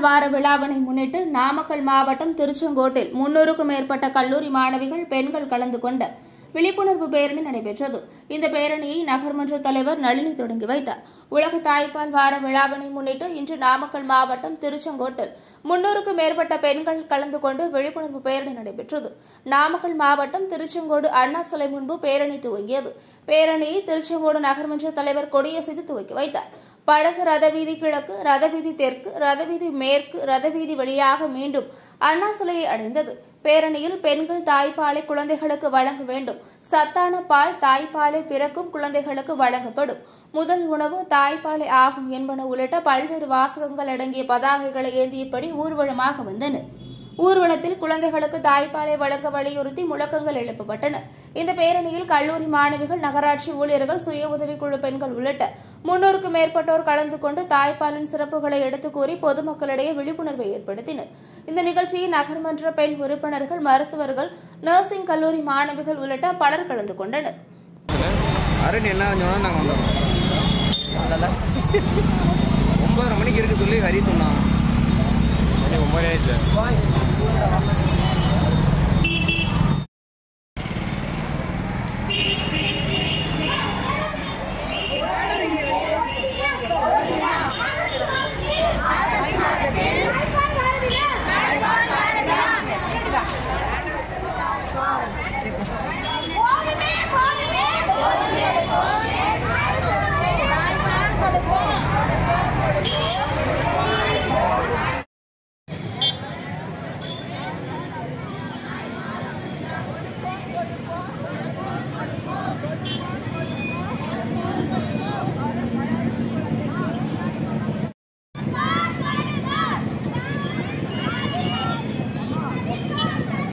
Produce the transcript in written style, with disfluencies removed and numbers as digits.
வார விழாவினை முன்னிட்டு நாமக்கல் மாவட்டம் திருச்செங்கோட்டில் 300க்கும் மேற்பட்ட கல்லூரி மாணவிகள் பெண்கள் கலந்து கொண்ட விழிப்புணர்வு பேரணி நடைபெற்றது. இந்த பேரணியை நகர்மன்ற தலைவர் நளினி தொடங்கி வைத்தார். உலக தாய்ப்பால் வார விழாவினை முன்னிட்டு இன்று நாமக்கல் மாவட்டம் திருச்செங்கோட்டில் 300க்கும் மேற்பட்ட பெண்கள் கலந்து கொண்டு விழிப்புணர்வு பேரணி நடைபெற்றது. நாமக்கல் மாவட்டம் திருச்செங்கோடு அண்ணா சிலை முன்பு பேரணி துவங்கியது. பேரணியை திருச்செங்கோடு நகர்மன்ற தலைவர் கொடியசைத்து துவக்கி வைத்தார். படகு ரதவீதி கிழக்கு, ரதவீதி தெற்கு, ரதவீதி மேற்கு, ரதவீதி வழியாக மீண்டும் அண்ணா சிலையை அடைந்தது. பேரணியில் பெண்கள் தாய்ப்பாலை குழந்தைகளுக்கு வழங்க வேண்டும், சத்தான பால் தாய்ப்பாலை பிறக்கும் குழந்தைகளுக்கு வழங்கப்படும், முதல் உணவு தாய்ப்பாலை ஆகும் என்பன உள்ளிட்ட பல்வேறு வாசகங்கள் அடங்கிய பதாகைகளை ஏந்தியபடி ஊர்வலமாக வந்தனர். ஊர்வலத்தில் குழந்தைகளுக்கு தாய்ப்பாலை வழங்க வலியுறுத்தி முழக்கங்கள் எழுப்பப்பட்டன. இந்த பேரணியில் கல்லூரி மாணவிகள், நகராட்சி ஊழியர்கள், சுய உதவிக்குழு பெண்கள் உள்ளிட்ட 300க்கும் மேற்பட்டோர் கலந்து கொண்டு தாய்ப்பாலின் சிறப்புகளை எடுத்துக் கூறி பொதுமக்களிடையே விழிப்புணர்வை ஏற்படுத்தினர். இந்த நிகழ்ச்சியில் நகர்மன்ற பெண் உறுப்பினர்கள், மருத்துவர்கள், நர்சிங் கல்லூரி மாணவிகள் உள்ளிட்ட பலர் கலந்து கொண்டனர். 9:30 மணிக்கு இருக்கு சொல்லி ஹரி சொன்னான்.